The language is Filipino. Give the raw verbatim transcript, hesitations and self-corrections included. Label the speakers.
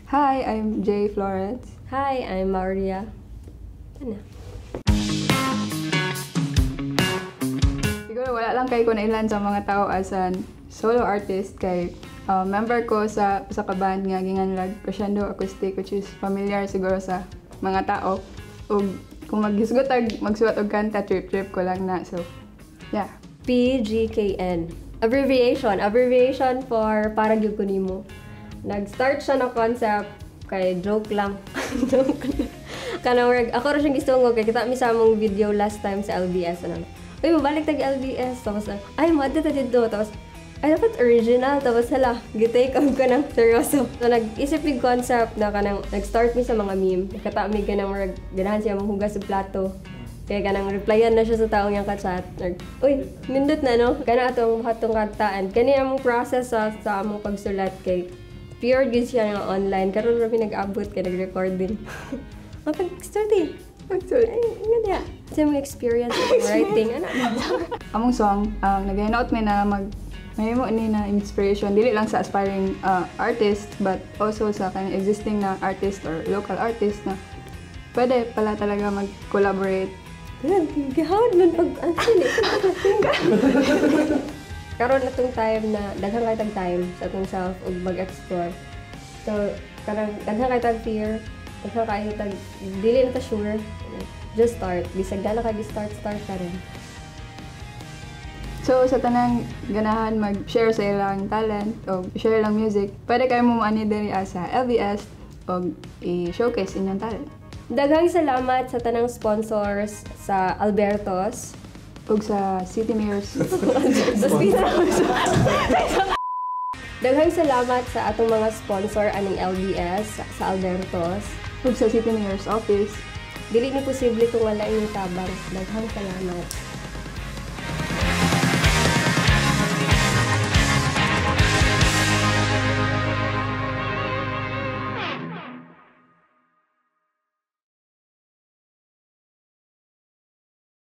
Speaker 1: Hi, I'm Jay Florence.
Speaker 2: Hi, I'm Maria. Ano?
Speaker 1: Siguro wala lang kay ko na ilan sa mga tao as an solo artist kay uh, member ko sa sa kaband nga ginganlag Crescendo Acoustic, which is familiar siguro sa mga tao. Ug kung maghisgot ag magsuwat og kanta, trip trip ko lang na. So, yeah.
Speaker 2: P G K N. Abbreviation. Abbreviation for para gyud ko nimo. Nag-start siya na concept kay joke lang. Joke lang. Kanang work, ako rin siyang gistungog kay kita mi sa among video last time sa L B S ano. Uy, mabalik tag L B S tapos ay madto ta dito tapos ay dapat original tapos hala gitake out ko ng seryoso. So nag-isip mig concept na kanang nag-start mi sa mga meme. Kata mi ganang work, ganahan siya manghugas og plato. Kaya kanang replyan na siya sa taong yang ka-chat. Uy, nindot na no. Kana atong hatong kantaan. Kani among process sa sa among pagsulat kay pure good siya nga online. Karon ra mi nag-abot kay nag-record din. Mapag-start eh. Mag-start. Ay, nga sa mga experience of writing. Ano?
Speaker 1: Among song, um, nag-hinout mi na mag mahimo ni na inspiration dili lang sa aspiring uh, artist but also sa kanang existing na artist or local artist na pwede pala talaga mag-collaborate.
Speaker 2: Gihawad man pag ang sili. Karon na tong time na daghang kay tag time sa atong self ug mag-explore. So, kanang daghang kay tag fear, daghang kay tag dili na ta sure. Just start. Bisag dala kay start start ka rin.
Speaker 1: So, sa tanang ganahan mag-share sa ilang talent o share lang music, pwede kayo mo maani diri sa L B S o i-showcase inyong talent.
Speaker 2: Daghang salamat sa tanang sponsors sa Albertos
Speaker 1: ug sa City Mayors.
Speaker 2: Daghang salamat sa atong mga sponsor aning L B S sa Albertos
Speaker 1: ug sa City Mayor's office.
Speaker 2: Dili ni posible kung wala inyong tabang. Daghang salamat.